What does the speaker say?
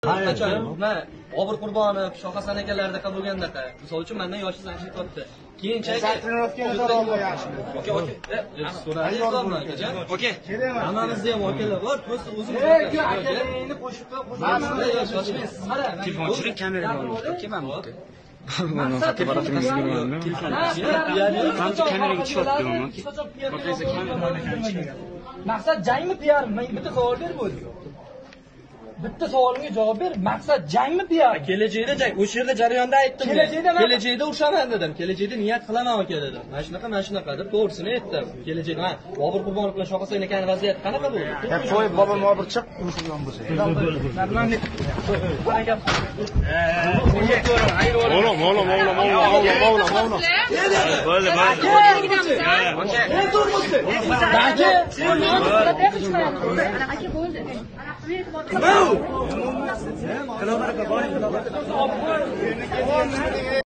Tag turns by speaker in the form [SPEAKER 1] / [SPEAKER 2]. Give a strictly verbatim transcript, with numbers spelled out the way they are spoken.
[SPEAKER 1] qachon man Bobur Qurbonov, Shoh Hasan akalardaqa bo'lgandaqa. Misol uchun mendan yoshi sanchib qolibdi. Keyinchalik
[SPEAKER 2] Trenirovkalar oldi yaxshi.
[SPEAKER 1] Oke, oke. Oke. Hammamizda ham okalar bor. Prosta o'zimiz
[SPEAKER 2] Akalaringni qo'shib qo'yib.
[SPEAKER 3] Telefonchilik kameraga olib. Oke, men bu.
[SPEAKER 4] Mana fotoapparatimiz ko'rganmi?
[SPEAKER 3] Qancha kameraga tushyapti uni? Fotosi kameraga.
[SPEAKER 2] Maqsad jangmi piarmi? Men bitta savol berib o'tdim. Bitta savolimga javob ber. Maqsad jangmi piar?
[SPEAKER 1] Kelajakda jang. O'sha yerda jarayonda aytdim.
[SPEAKER 2] Kelajakda
[SPEAKER 1] kelajakda urushaman dedim. Kelajakda niyat qilaman aka dedim. Mana shunaqa, mana shunaqa deb to'g'risini aytdim. Kelajakda man Bobur Qurbonov bilan Shoh Hasan akaning vaziyati qanaqa bo'ldi?
[SPEAKER 2] Ya qo'yib Bobur Bobur chiq, urushgan bo'lsa.
[SPEAKER 4] Oğlum, oğlum, oğlum, oğlum, oğlum, oğlum, oğlum.
[SPEAKER 3] Bo'ldi, bo'ldi.
[SPEAKER 2] Ne durmuşsun? Bence.
[SPEAKER 5] Aka bo'ldi.
[SPEAKER 2] Bu.